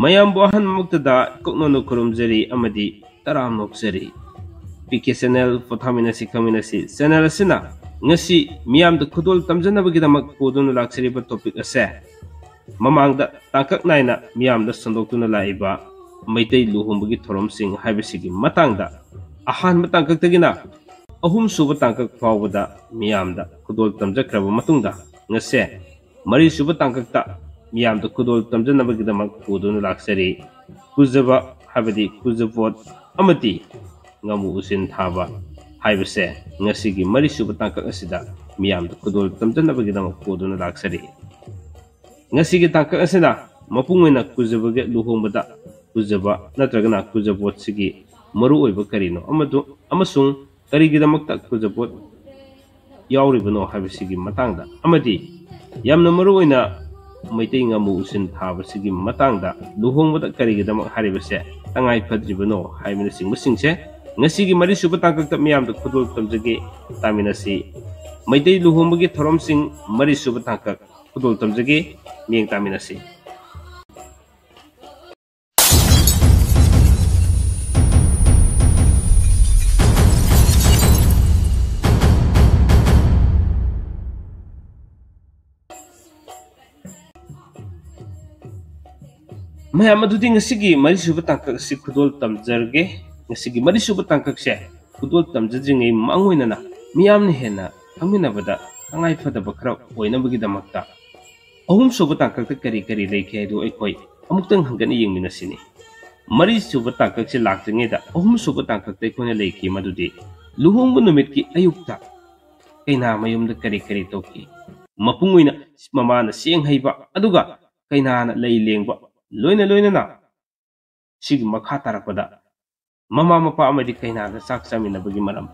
ꯃꯌꯥꯝꯕꯨ ꯑꯍꯟꯃꯛꯇꯗ ꯀꯣꯛꯅꯅ ꯈꯨꯔꯨꯝꯖꯔꯤ ꯑꯃꯗꯤ ꯇꯔꯥꯝ ꯅꯣꯛꯆꯔꯤ PK ꯆꯦꯅꯦꯜ ꯄꯣꯊꯥꯃꯤꯟꯅꯁꯤ ꯈꯪꯃꯤꯟꯅꯁꯤ ꯆꯦꯅꯦꯜ ꯑꯁꯤꯅ ꯉꯁꯤ ꯃꯤꯌꯥꯝꯗ ꯈꯨꯗꯣꯜ ꯇꯝꯖꯅꯕꯒꯤꯗꯃꯛ ꯄꯨꯗꯨꯅ ꯂꯥꯛꯆꯔꯤꯕ ꯇꯣꯄꯤꯛ ꯑꯁꯦ ꯃꯃꯥꯡꯗ ꯇꯥꯡꯀꯛ ꯅꯥꯏꯅ ꯃꯤꯌꯥꯝꯗ ꯁꯟꯗꯣꯛꯇꯨꯅ ꯂꯥꯛꯏꯕ ꯃꯩꯇꯩ ꯂꯨꯍꯣꯡꯕꯒꯤ ꯊꯧꯔꯝꯁꯤꯡ ꯍꯥꯏꯕꯁꯤꯒꯤ ꯃꯇꯥꯡꯗ ꯑꯍꯥꯟꯕ ꯇꯥꯡꯀꯛꯇꯒꯤꯅ ꯑꯍꯨꯝꯁꯨꯕ ꯇꯥꯡꯀꯛ ꯐꯥꯎꯕꯗ ꯃꯤꯌꯥꯝꯗ ꯈꯨꯗꯣꯜ ꯇꯝꯖꯈ꯭ꯔꯕ ꯃꯇꯨꯡꯗ ꯉꯁꯤ ꯃꯔꯤꯁꯨꯕ ꯇꯥꯡꯀꯛꯇ ꯃꯤꯌꯥꯝꯗ ꯈꯨꯗꯣꯜ ꯇꯝꯖꯅꯕꯒꯤꯗꯃꯛ ꯄꯨꯗꯨꯅ ꯂꯥꯛꯆꯔꯤ ꯀꯨꯖꯕ ꯍꯥꯏꯕꯗꯤ ꯀꯨꯖꯕꯣꯠ ꯑꯃꯗꯤ ꯉꯥꯃꯨ ꯎꯆꯤꯟ ꯊꯥꯕ ꯍꯥꯏꯕꯁꯦ ꯉꯁꯤꯒꯤ ꯃꯔꯤꯁꯨꯕ ꯇꯥꯡꯀꯛ ꯑꯁꯤꯗ ꯃꯤꯌꯥꯝꯗ ꯈꯨꯗꯣꯜ ꯇꯝꯖꯅꯕꯒꯤꯗꯃꯛ ꯄꯨꯗꯨꯅ ꯂꯥꯛꯆꯔꯤ ngasi kita ke asina mapung na kuzaba luhongbada kuzaba natragana kuzabot sigi maru oiba karino amasung karigidamagta kuzabot yauribano habisigi matangda amadi yamna maru oina maitai ngamu usin thaba sigi matangda luhongbada karigidamak haribase tangai phadribano haibina singse ngasi gi mari suba tangkakta miyamda khudul tamjage taminasi maitai luhongbagi thorom sing mari suba tangkak khudul tamjage miyang taminasi mayam adudi ngasigi mari suba tangkak si khudul tamjarge ngasigi mari suba tangkak se khudul tamjadringai mangoina na miyam ne hena khaminabada tangai phadaba khara oinabagi damakta ahum suba tangkak ta kari leike do aikoi amuktang hangani yengminasini mari suba tangkak se lakjingai da ahum suba tangkak ta kone leike madudi luhongbu numit ki ayukta kaina mayum da kari toki mapungoina mamana seng haiba aduga kaina na lei lengba loina na sig makha tarakpada mama mapa amadi kaina da sak samina bagi maram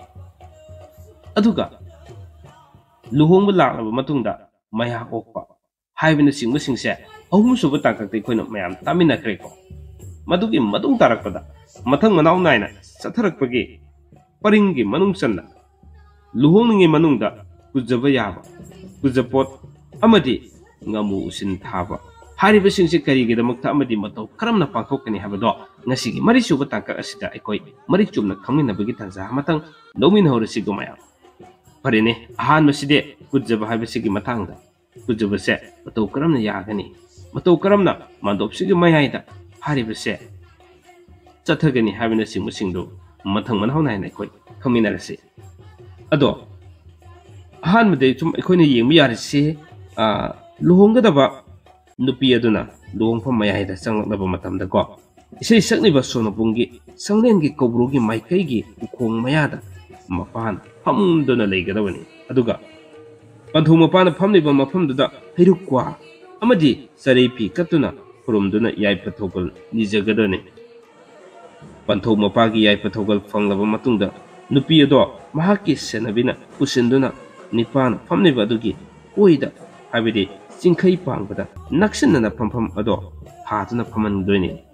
aduga luhongbu laknaba matungda maya okpa haibina singse ahum suba tangkak tai koina mayam tamina kreko madugi madung tarakpada mathang manaw naina satharakpagi paringi manung sanna luhongningi manungda kujaba yaba kujapot amadi ngamu usin thaba hariba singse karigidamagta amadi mataw karamna pangthokani habado ngasigi mari suba tangkak asida aikoi mari chumna khaminabagi tanza matang lomin horasi gumaya parine ahan maside kujaba habisigi matangda kujaba se mataw karamna yagani mataw karamna mandopsigi mayaida hariba se chathagani habina singdo mathang manhaw naina aikoi khaminarasi ado ahan made chum aikoi yengmi yarisi luhonggadaba nupi aduna luhongpham mayaida changlaknaba matamda ko isei sakniba sonopunggi sanglengi kobrugi maikaigi ukhong mayada mapana phamduna leigadabani aduga panthu mapana phamliba mafamduda heirukwa amadi sareipi katuna khurumduna yaipathogal nijagadani panthu mapagi yaipathogal fanglaba matungda nupi ado mahaki senabina usinduna nipana phamliba adugi oida habidi Singkai pangbada naksinna pampham ado hatuna phamandoini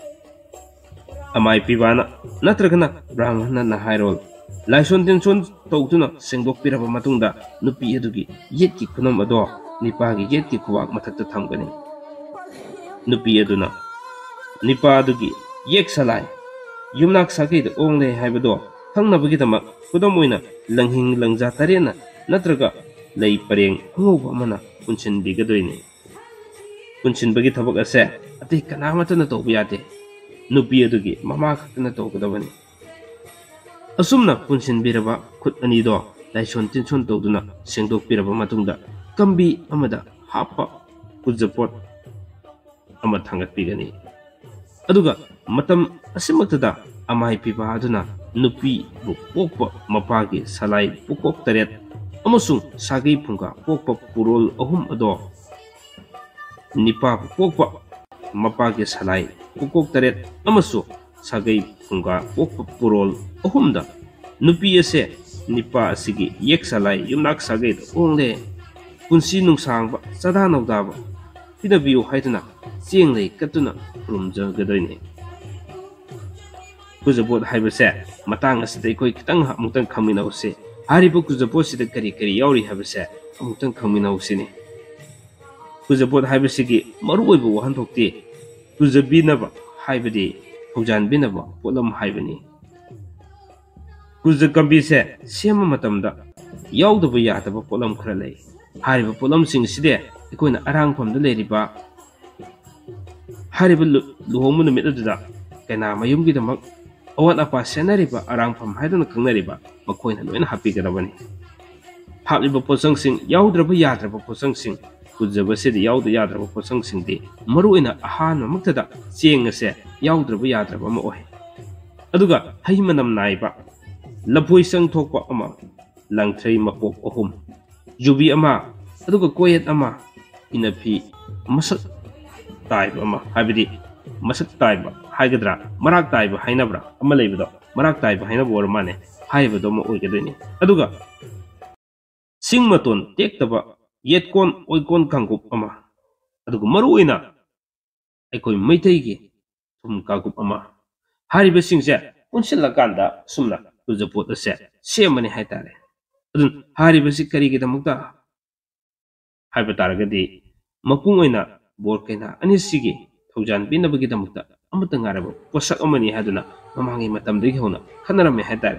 amai pibana natragana brahmana na hairol laison tension tawtuna sengdokpiraba matungda nupi adugi yetki khunam ado nipagi yetki kuwak mathakta thamgani nupi aduna nipa adugi yek salai yumnak sakai da ongle haibado thangnabagi damak kudam oina langhing langja tarena natraga lei pareng ngoba mana punchin bigadoini punchin bagi thabak ase ati kanamata na tobu yate nupi adugi mama khakna togudabani asumna punchin biraba khut ani do laison tinson togduna sengdok piraba matungda kambi amada hapa kujapot ama thangat pigani aduga matam asimaktada amai piba aduna nupi bu pokpa mapagi salai pukok taret amasung sagai phungka pokpa purol ahum ado nipa pokpa mapagi salai pukok taret amasu sagai phungka pokpa purol ahumda nupi ase nipa asigi yek salai yumnak sagai ongle punsi nungsangba sada nawdaba pidabiu haiduna chenglei katuna rumja gadoine kujabot haibase matang asida ikoi kitang mutang khaminause haribo kujabot sida kari yauri habase amutang khaminause ni kujabot haibase gi maru oibu wahan thokti ꯀꯨꯖꯕꯤꯅꯕ ꯍꯥꯏꯕꯗꯤ ꯊꯧꯖꯥꯟꯕꯤꯅꯕ ꯄꯣꯠꯂꯝ ꯍꯥꯏꯕꯅꯤ꯫ ꯀꯨꯖ ꯀꯝꯕꯤꯁꯦ ꯁꯦꯝꯕ ꯃꯇꯝꯗ ꯌꯥꯎꯗꯕ ꯌꯥꯗꯕ ꯄꯣꯠꯂꯝ ꯈꯔ ꯂꯩ꯫ ꯍꯥꯏꯔꯤꯕ ꯄꯣꯠꯂꯝꯁꯤꯡ ꯑꯁꯤꯗꯤ ꯑꯩꯈꯣꯏꯅ ꯑꯔꯥꯡꯐꯝꯗ ꯂꯩꯔꯤꯕ ꯍꯥꯏꯔꯤꯕ ꯂꯨꯍꯣꯡꯕ ꯅꯨꯃꯤꯠ ꯑꯗꯨꯗ ꯀꯩꯅꯥ ꯃꯌꯨꯝꯒꯤꯗꯃꯛ ꯑꯋꯥꯠ ꯑꯄꯥ ꯁꯦꯟꯅꯔꯤꯕ ꯑꯔꯥꯡꯐꯝ ꯍꯥꯏꯗꯨꯅ ꯈꯪꯅꯔꯤꯕ ꯃꯈꯣꯏꯅ ꯂꯣꯏꯅ ꯍꯥꯞꯄꯤꯒꯗꯕꯅꯤ꯫ ꯍꯥꯞꯂꯤꯕ ꯄꯣꯠꯆꯪꯁꯤꯡ ꯌꯥꯎꯗ꯭ꯔꯕ ꯌꯥꯗ꯭ꯔꯕ ꯄꯣꯠꯆꯪꯁꯤꯡ ꯀꯨꯖꯕꯁꯤꯗ ꯌꯥꯎꯗ ꯌꯥꯗ꯭ꯔꯕ ꯄꯣꯠꯆꯪꯁꯤꯡꯗꯤ ꯃꯔꯨꯑꯣꯏꯅ ꯑꯍꯥꯟꯕꯃꯛꯇꯗ ꯆꯦꯡ ꯑꯁꯦ ꯌꯥꯎꯗ꯭ꯔꯕ ꯌꯥꯗ꯭ꯔꯕ ꯑꯃ ꯑꯣꯏ꯫ ꯑꯗꯨꯒ ꯍꯩ ꯃꯅꯝ ꯅꯥꯏꯕ ꯂꯐꯣꯏ ꯆꯪ ꯊꯣꯛꯄ ꯑꯃ, ꯂꯪꯊ꯭ꯔꯩ ꯃꯄꯣꯛ 3, ꯌꯨꯕꯤ ꯑꯃ, ꯑꯗꯨꯒ ꯀꯣꯌꯦꯠ ꯑꯃ, ꯏꯅꯐꯤ ꯃꯁꯛ ꯇꯥꯏꯕ ꯑꯃ ꯍꯥꯏꯕꯗꯤ ꯃꯁꯛ ꯇꯥꯏꯕ ꯍꯥꯏꯒꯗ꯭ꯔꯥ ꯃꯔꯥꯛ ꯇꯥꯏꯕ ꯍꯥꯏꯅꯕ꯭ꯔꯥ ꯑꯃ ꯂꯩꯕꯗꯣ, ꯃꯔꯥꯛ ꯇꯥꯏꯕ ꯍꯥꯏꯅꯕ ꯑꯣꯏꯔ ꯃꯥꯅꯦ ꯍꯥꯏꯕꯗꯣ ꯑꯃ ꯑꯣꯏꯒꯗꯣꯏꯅꯤ꯫ ꯑꯗꯨꯒ ꯁꯤꯡ ꯃꯇꯣꯟ ꯇꯦꯛꯇꯕ ꯌꯦꯠꯀꯣꯟ ꯑꯣꯏꯀꯣꯟ ꯀꯥꯡꯒꯨꯞ ꯑꯃ, ꯑꯗꯨꯒ ꯃꯔꯨꯑꯣꯏꯅ ꯑꯩꯈꯣꯏ ꯃꯩꯇꯩꯒꯤ ꯊꯨꯝ ꯀꯥꯡꯒꯨꯞ ꯑꯃ, ꯍꯥꯏꯔꯤꯕꯁꯤꯡꯁꯦ ꯄꯨꯟꯁꯤꯜꯂꯀꯥꯟꯗ ꯁꯨꯝꯅ ꯀꯨꯖꯄꯣꯠ ꯑꯁꯦ ꯁꯦꯝꯕꯅꯤ ꯍꯥꯏꯇꯥꯔꯦ꯫ ꯑꯗꯨꯅ ꯍꯥꯏꯔꯤꯕꯁꯤ ꯀꯔꯤꯒꯤꯗꯃꯛꯇ ꯍꯥꯏꯕ ꯇꯥꯔꯒꯗꯤ ꯃꯄꯨꯡ ꯑꯣꯏꯅ ꯕꯣꯔ ꯀꯩꯅꯥ ꯑꯅꯤꯁꯤꯒꯤ ꯊꯧꯖꯥꯟ ꯄꯤꯅꯕꯒꯤꯗꯃꯛꯇ ꯑꯃꯠꯇ ꯉꯥꯏꯔꯕ ꯄꯣꯠꯁꯛ ꯑꯃꯅꯤ ꯍꯥꯏꯗꯨꯅ ꯃꯃꯥꯡꯒꯤ ꯃꯇꯝꯗꯒꯤ ꯍꯧꯅ ꯈꯟꯅꯔꯝꯃꯦ ꯍꯥꯏꯇꯥꯔꯦ꯫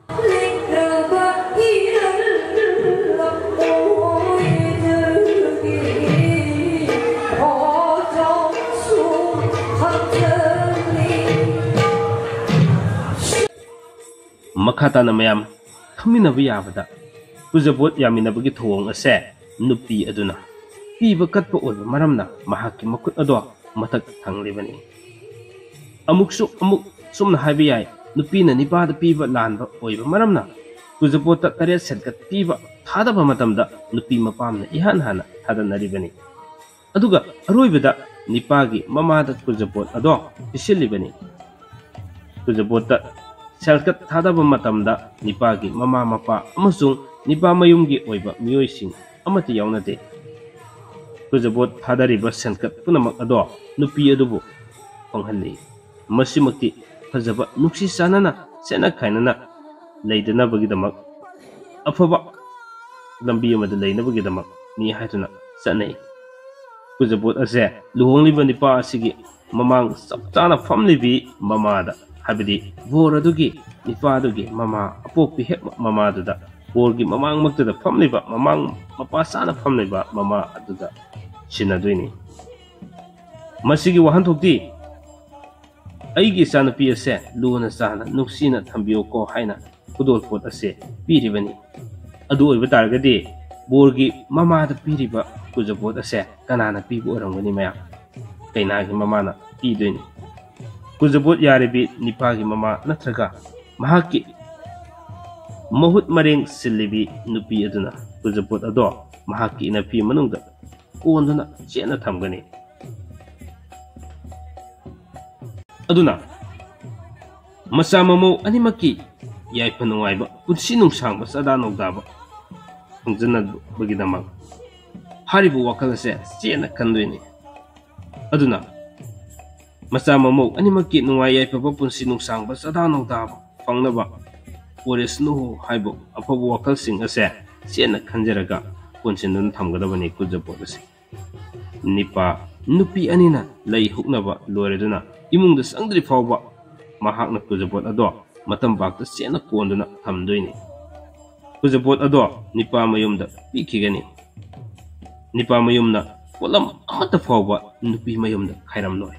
ꯃꯈꯥ ꯇꯥꯅ ꯃꯌꯥꯝ ꯈꯪꯃꯤꯟꯅꯕ ꯌꯥꯕꯗ ꯀꯨꯖꯄꯣꯠ ꯌꯥꯃꯤꯟꯅꯕꯒꯤ ꯊꯧꯑꯣꯡ ꯑꯁꯦ ꯅꯨꯄꯤ ꯑꯗꯨꯅ ꯄꯤꯕ ꯀꯠꯄ ꯑꯣꯏꯕ ꯃꯔꯝꯅ ꯃꯍꯥꯛꯀꯤ ꯃꯈꯨꯠ ꯑꯗꯣ ꯃꯊꯛ ꯊꯪꯂꯤꯕꯅꯤ꯫ ꯑꯃꯨꯛ ꯁꯨꯝꯅ ꯍꯥꯏꯕ ꯌꯥꯏ, ꯅꯨꯄꯤꯅ ꯅꯤꯄꯥꯗ ꯄꯤꯕ ꯂꯥꯟꯕ ꯑꯣꯏꯕ ꯃꯔꯝꯅ ꯀꯨꯖꯄꯣꯠꯇ 8 ꯁꯦꯟꯀꯠ ꯄꯤꯕ ꯊꯥꯗꯕ ꯃꯇꯝꯗ ꯅꯨꯄꯤ ꯃꯄꯥꯝꯅ ꯏꯍꯥꯟ ꯍꯥꯟꯅ ꯊꯥꯗꯅꯔꯤꯕꯅꯤ꯫ ꯑꯗꯨꯒ ꯑꯔꯣꯏꯕꯗ ꯅꯤꯄꯥꯒꯤ ꯃꯃꯥꯗ ꯀꯨꯖꯄꯣꯠ ꯑꯗꯣ ꯄꯤꯁꯤꯜꯂꯤꯕꯅꯤ꯫ ꯀꯨꯖꯄꯣꯠꯇ ꯁꯦꯜꯀꯠ ꯊꯥꯗꯕ ꯃꯇꯝꯗ ꯅꯤꯄꯥꯒꯤ ꯃꯃꯥ ꯃꯄꯥ ꯑꯃꯁꯨꯡ ꯅꯤꯄꯥ ꯃꯌꯨꯝꯒꯤ ꯑꯣꯏꯕ ꯃꯤꯑꯣꯏꯁꯤꯡ ꯑꯃꯠꯇ ꯌꯥꯎꯅꯗꯦ꯫ ꯀꯨꯖꯄꯣꯠ ꯊꯥꯗꯔꯤꯕ ꯁꯦꯟꯀꯠ ꯄꯨꯝꯅꯃꯛ ꯑꯗꯣ ꯅꯨꯄꯤ ꯑꯗꯨꯕꯨ ꯐꯪꯍꯜꯂꯤ꯫ ꯃꯁꯤꯃꯛꯇꯤ ꯐꯖꯕ ꯅꯨꯡꯁꯤ ꯆꯥꯟꯅꯅ ꯁꯦꯠꯅ ꯈꯥꯏꯅꯅ ꯂꯩꯗꯅꯕꯒꯤꯗꯃꯛ ꯑꯐꯕ ꯂꯝꯕꯤ ꯑꯃꯗ ꯂꯩꯅꯕꯒꯤꯗꯃꯛꯅꯤ ꯍꯥꯏꯗꯨꯅ ꯆꯠꯅꯩ꯫ ꯀꯨꯖꯄꯣꯠ ꯑꯁꯦ ꯂꯨꯍꯣꯡꯂꯤꯕ ꯅꯤꯄꯥ ꯑꯁꯤꯒꯤ ꯃꯃꯥꯡ ꯆꯞ ꯆꯥꯅ ꯐꯝꯂꯤꯕꯤ ꯃꯃꯥꯗ ꯍꯥꯏꯕꯗꯤ ꯕꯣꯔ ꯑꯗꯨꯒꯤ ꯅꯤꯄꯥꯗꯨꯒꯤ ꯃꯃꯥ ꯑꯄꯣꯛꯄꯤ ꯍꯦꯛ ꯃꯃꯥꯗꯨꯗ ꯕꯣꯔꯒꯤ ꯃꯃꯥꯡꯃꯛꯇꯗ ꯐꯝꯂꯤꯕ ꯃꯄꯥ ꯆꯥꯅ ꯐꯝꯂꯤꯕ ꯃꯃꯥ ꯑꯗꯨꯗ ꯁꯤꯟꯅꯗꯣꯏꯅꯤ꯫ ꯃꯁꯤꯒꯤ ꯋꯥꯍꯟꯊꯣꯛꯇꯤ ꯑꯩꯒꯤ ꯏꯆꯥꯅꯨꯄꯤ ꯑꯁꯦ ꯂꯨꯅ ꯆꯥꯅ ꯅꯨꯡꯁꯤꯅ ꯊꯝꯕꯤꯌꯨꯀꯣ ꯍꯥꯏꯅ ꯈꯨꯗꯣꯜꯄꯣꯠ ꯑꯁꯦ ꯄꯤꯔꯤꯕꯅꯤ꯫ ꯑꯗꯨ ꯑꯣꯏꯕ ꯇꯥꯔꯒꯗꯤ ꯕꯣꯔꯒꯤ ꯃꯃꯥꯗ ꯄꯤꯔꯤꯕ ꯀꯨꯖꯄꯣꯠ ꯑꯁꯦ ꯀꯅꯥꯅ ꯄꯤꯕ ꯑꯣꯏꯔꯝꯒꯅꯤ ꯃꯌꯥꯝ? ꯀꯩꯅꯥꯒꯤ ꯃꯃꯥꯅ ꯄꯤꯗꯣꯏꯅꯤ꯫ ꯀꯨꯖꯄꯣꯠ ꯌꯥꯔꯤꯕꯤ ꯅꯤꯄꯥꯒꯤ ꯃꯃꯥ ꯅꯠꯇ꯭ꯔꯒ ꯃꯍꯥꯛꯀꯤ ꯃꯍꯨꯠ ꯃꯔꯦꯡ ꯁꯤꯜꯂꯤꯕꯤ ꯅꯨꯄꯤ ꯑꯗꯨꯅ ꯀꯨꯖꯄꯣꯠ ꯑꯗꯣ ꯃꯍꯥꯛꯀꯤ ꯏꯅꯐꯤ ꯃꯅꯨꯡꯗ ꯀꯣꯟꯗꯨꯅ ꯆꯦꯠꯅ ꯊꯝꯒꯅꯤ꯫ ꯑꯗꯨꯅ ꯃꯆꯥ ꯃꯃꯧ ꯑꯅꯤꯃꯛꯀꯤ ꯌꯥꯏꯐ ꯅꯨꯡꯉꯥꯏꯕ ꯄꯨꯟꯁꯤ ꯅꯨꯡꯁꯥꯡꯕ ꯆꯥꯗꯥ ꯅꯧꯗꯥꯕ ꯐꯪꯖꯅꯕꯒꯤꯗꯃꯛ ꯍꯥꯏꯔꯤꯕ ꯋꯥꯈꯜ ꯑꯁꯦ ꯆꯦꯠꯅ ꯈꯟꯗꯣꯏꯅꯤ꯫ ꯑꯗꯨꯅ ꯃꯆꯥ ꯃꯃꯧ ꯑꯅꯤꯃꯛꯀꯤ ꯅꯨꯡꯉꯥꯏ ꯌꯥꯏꯐꯕ ꯄꯨꯟꯁꯤ ꯅꯨꯡꯁꯥꯡꯕ ꯆꯥꯗꯥ ꯅꯧꯗꯥꯕ ꯐꯪꯅꯕ ꯑꯣꯏꯔꯁꯅꯨ ꯍꯥꯏꯕ ꯑꯐꯕ ꯋꯥꯈꯜꯁꯤꯡ ꯑꯁꯦ ꯆꯦꯠꯅ ꯈꯟꯖꯔꯒ ꯀꯣꯟꯁꯤꯟꯗꯨꯅ ꯊꯝꯒꯗꯕꯅꯤ ꯀꯨꯖꯄꯣꯠ ꯑꯁꯦ꯫ ꯅꯤꯄꯥ ꯅꯨꯄꯤ ꯑꯅꯤꯅ ꯂꯩ ꯍꯨꯛꯅꯕ ꯂꯣꯏꯔꯗꯨꯅ ꯏꯃꯨꯡꯗ ꯆꯪꯗ꯭ꯔꯤ ꯐꯥꯎꯕ ꯃꯍꯥꯛꯅ ꯀꯨꯖꯄꯣꯠ ꯑꯗꯣ ꯃꯇꯝꯄꯥꯛꯇ ꯆꯦꯠꯅ ꯀꯣꯟꯗꯨꯅ ꯊꯝꯗꯣꯏꯅꯤ꯫ ꯀꯨꯖꯄꯣꯠ ꯑꯗꯣ ꯅꯤꯄꯥ ꯃꯌꯨꯝꯗ ꯄꯤꯈꯤꯒꯅꯤ꯫ ꯅꯤꯄꯥ ꯃꯌꯨꯝꯅ ꯄꯣꯠꯂꯝ ꯑꯃꯠꯇ ꯐꯥꯎꯕ ꯅꯨꯄꯤ ꯃꯌꯨꯝꯗ ꯈꯥꯏꯔꯝꯂꯣꯏ꯫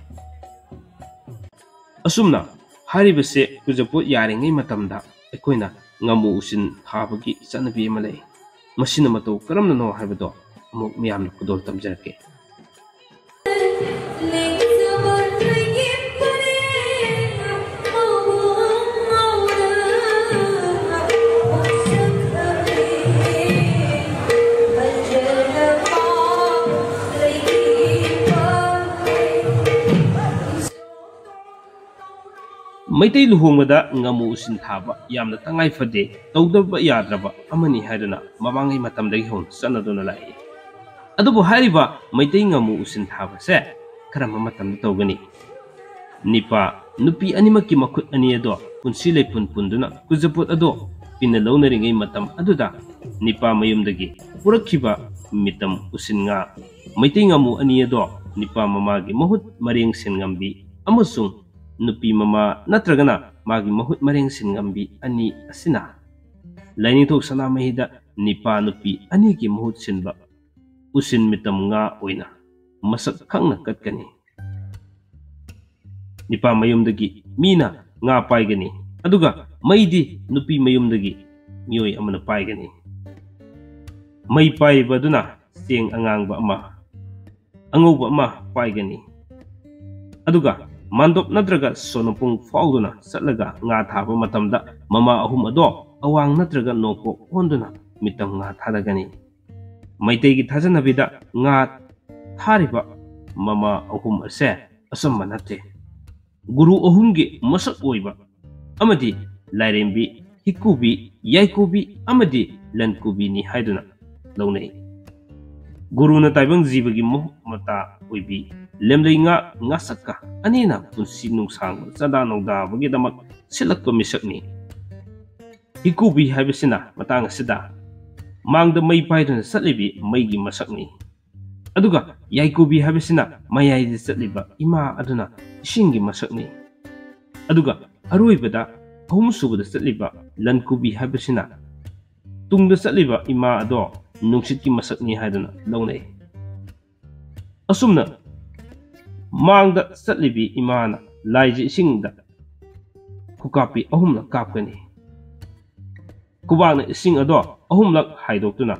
ꯑꯁꯨꯝꯅ ꯍꯥꯏꯔꯤꯕꯁꯦ ꯀꯨꯖꯄꯣꯠ ꯌꯥꯔꯤꯉꯩ ꯃꯇꯝꯗ ꯑꯩꯈꯣꯏꯅ ꯉꯥꯃꯨ ꯎꯁꯤꯟ ꯊꯥꯕꯒꯤ ꯆꯠꯅꯕꯤ ꯑꯃ ꯂꯩ꯫ ꯃꯁꯤꯅ ꯃꯇꯧ ꯀꯔꯝꯅꯅꯣ ꯍꯥꯏꯕꯗꯣ ꯑꯃꯨꯛ ꯃꯤꯌꯥꯝꯅ ꯈꯨꯗꯣꯜ ꯇꯝꯖꯔꯛꯀꯦ꯫ ꯃꯩꯇꯩ ꯂꯨꯍꯣꯡꯕꯗ ꯉꯥꯃꯨ ꯎꯁꯤꯟ ꯊꯥꯕ ꯌꯥꯝꯅ ꯇꯉꯥꯏ ꯐꯗꯦ, ꯇꯧꯗꯕ ꯌꯥꯗ꯭ꯔꯕ ꯑꯃꯅꯤ ꯍꯥꯏꯗꯨꯅ ꯃꯃꯥꯡꯉꯩ ꯃꯇꯝꯗꯒꯤ ꯍꯧꯅ ꯆꯠꯅꯗꯨꯅ ꯂꯥꯛꯏ꯫ ꯑꯗꯨꯕꯨ ꯍꯥꯏꯔꯤꯕ ꯃꯩꯇꯩ ꯉꯥꯃꯨ ꯎꯁꯤꯟ ꯊꯥꯕꯁꯦ ꯀꯔꯝꯕ ꯃꯇꯝꯗ ꯇꯧꯒꯅꯤ? ꯅꯤꯄꯥ ꯅꯨꯄꯤ ꯑꯅꯤꯃꯛꯀꯤ ꯃꯈꯨꯠ ꯑꯅꯤ ꯑꯗꯣ ꯄꯨꯟꯁꯤ ꯂꯩꯄꯨꯟ ꯄꯨꯟꯗꯨꯅ ꯀꯨꯖꯄꯣꯠ ꯑꯗꯣ ꯄꯤꯟꯅ ꯂꯧꯅꯔꯤꯉꯩ ꯃꯇꯝ ꯑꯗꯨꯗ ꯅꯤꯄꯥ ꯃꯌꯨꯝꯗꯒꯤ ꯄꯨꯔꯛꯈꯤꯕ ꯃꯤꯇꯝ ꯎꯁꯤꯟ ꯉꯥ ꯃꯩꯇꯩ ꯉꯥꯃꯨ ꯑꯅꯤ ꯑꯗꯣ nipa mamagi mahut mareng sin ngambi amasung nupi mama natragana magi mahut mareng sin ngambi ani asina lainithok sanamahida nipa nupi ani ki mahut sinba usin mitam nga oina masak khangna katkani nipa mayumdagi mina nga paigani aduga maidi nupi mayumdagi miyoy amana paigani may paiba duna seng angangba ama angauba ama paigani aduga mandop nadraga sonopung fauduna satlaga nga thaba matamda mama ahum ado awang nadraga noko onduna mitam nga thadagani maitegi thajanabida nga thariba mama ahum ase asamba nate guru ahumgi masak oiba amadi lairembi hikubi yaikubi amadi lankubi ni haiduna launai guru na taibang jibagi mata oibi lemlei nga ngasaka anina punsi nungsang sada nongda bagi damak silakko misakni hikubi haibasina matang sida mangda mai paiduna satlibi maigi masakni aduga yaikubi haibasina mayai satliba ima aduna ishingi masakni aduga aroibada ahumsubada satliba lankubi haibasina tungda satliba ima ado nungsit ki masakni haiduna launai asumna mangda satlibi imana laiji isingda kukapi ahumna kapkani kubana ising ado ahumlak haidoktuna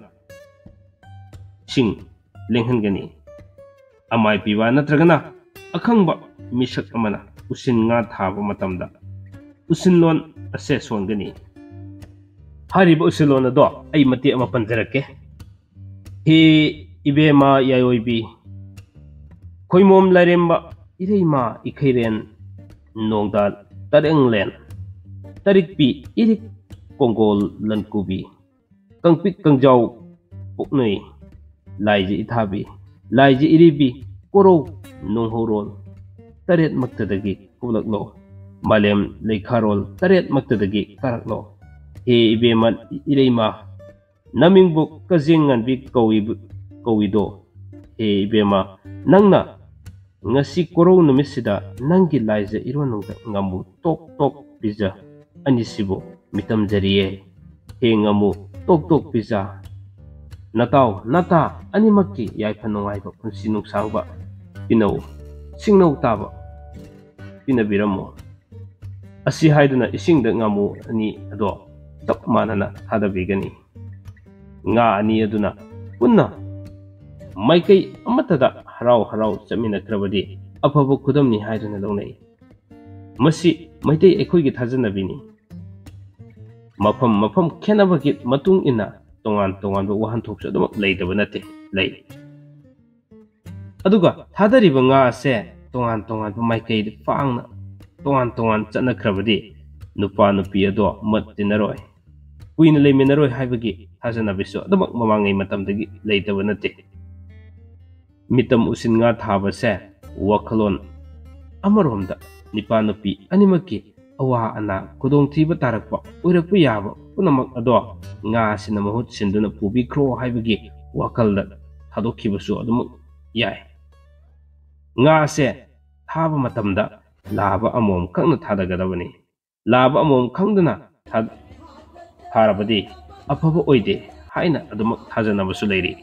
sing lenghangani amai piwa natragana akhangba misak amana usin nga thaba matamda usinlon ase songani hariba usilon ado ai mati ama panjarake he ibema yayoibi khoimom laremba ireima ikhairen nongda tarenglen tarikpi irik kongol lankubi kangpik kangjau puknei laiji ithabi laiji iribi koro nonghorol taret maktadagi kulaklo malem leikharol taret maktadagi karaklo he ibema ireima namingbu kajengan bi kawido he ibema nangna ngasi koro numisida nangi laija ironongda ngamu tok tok biza anisibo mitam jariye he ngamu tok tok biza natau nata animakki yaifanongaiba punsi nungsangba pinau singnau taba pinabiramo asi haiduna isingda ngamu ani ado tap manana hadabigani nga ani aduna punna maikai amatada harau harau chamina krabadi afaba kudamni haiduna launai masi maitai ekhoi thajanabini mafam khenabagi matung ina tongan wahan thoksa dum leidaba nate lei aduga thadariba nga ase tongan maikai fangna tongan chana krabadi nupa nupi ado mat dinaroi kuina leiminaroi haibagi thajanabisu adamak mamangai matamdagi leidaba nate mitam usin nga thaba se wakhalon amaromda nipa nupi animaki awa ana kudong thiba tarakpa uirakpu yaba punamak ado nga sina mahut sinduna pubi kro haibagi wakalda thadokhibasu adumak yai nga se thaba matamda laba amom khangna thadagadabani laba amom khangduna tharabadi afaba oide haina adumak thajanabasu leiri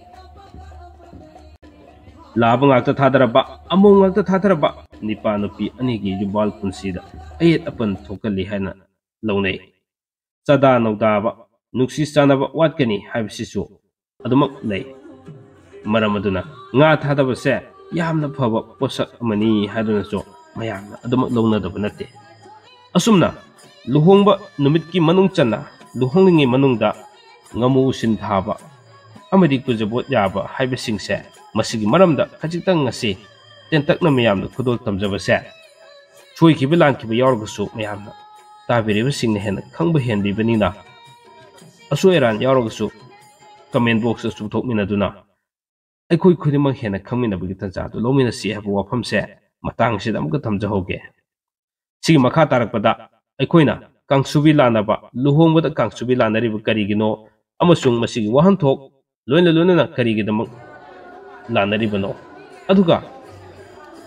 laba ngakta thadaraba amom ngakta thadaraba nipa nupi anigi jubal punsida ayet apan thokali haina launai sada nogdaba nuksi chanaba watkani haibsisu adumak lei maramaduna nga thadaba se yamna phaba posak amani haduna so mayamna adumak launadaba nate asumna luhongba numitki manung channa luhonglingi manungda ngamu sin thaba amadi kujabot yaba haibsingse masigi maramda khajitang ngasi tentakna mayamna khudol tamjabase choikiba lankiba yaurgasu mayamna tabiriba singna hena khangba hendibanina asoiran yaurgasu comment box su thokminaduna aikhoi khudimang hena khangminabagi tanjadu lomina si habu wafamse matangsida amka tamjahoge sigi makha tarakpada aikhoina kangsubi lanaba luhongbada kangsubi lanariba karigino amasung masigi wahanthok loina karigidamang lanaribano aduga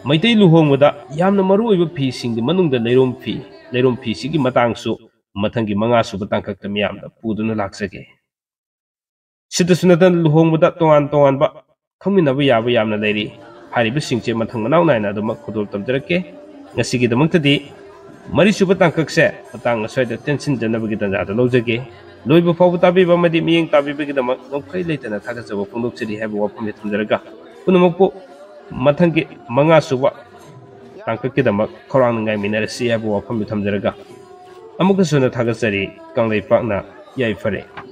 Meitei लुहोंगबदा यामना मरुओइबा फीसिंगि मनुंगदा लेरोम फीसिगी मतंगसु मथंगी मंगा सुबा तांकक्ता मियामदा पुदुना लाक्सगे सिदसु नतन लुहोंगबदा तोंगान तोंगानबा खंमिनबा याबा यामना लेरी हारिबा सिंगचे मथंग मनाव नायना अदुमक खुदोल तमजरके ngasi दमक्तदी मरी सुबा तांकक्से Matang असयदा tension जनबगी तंजादा लौजगे लोइबा फावबा ताबीबा मदि मियेंग ताबीबगी दमक नोखै लेतना थागजबा फोंदोक्सरी हाबा वाफम थमजरगा पुनमकपो मथंगी मंगा सुबा तांकक्की दमक खौरांग नंगाई मिनरसी हाबा वाफम थमजरगा अमुकसुना थागजरी कांगलेपाकना याइफरे।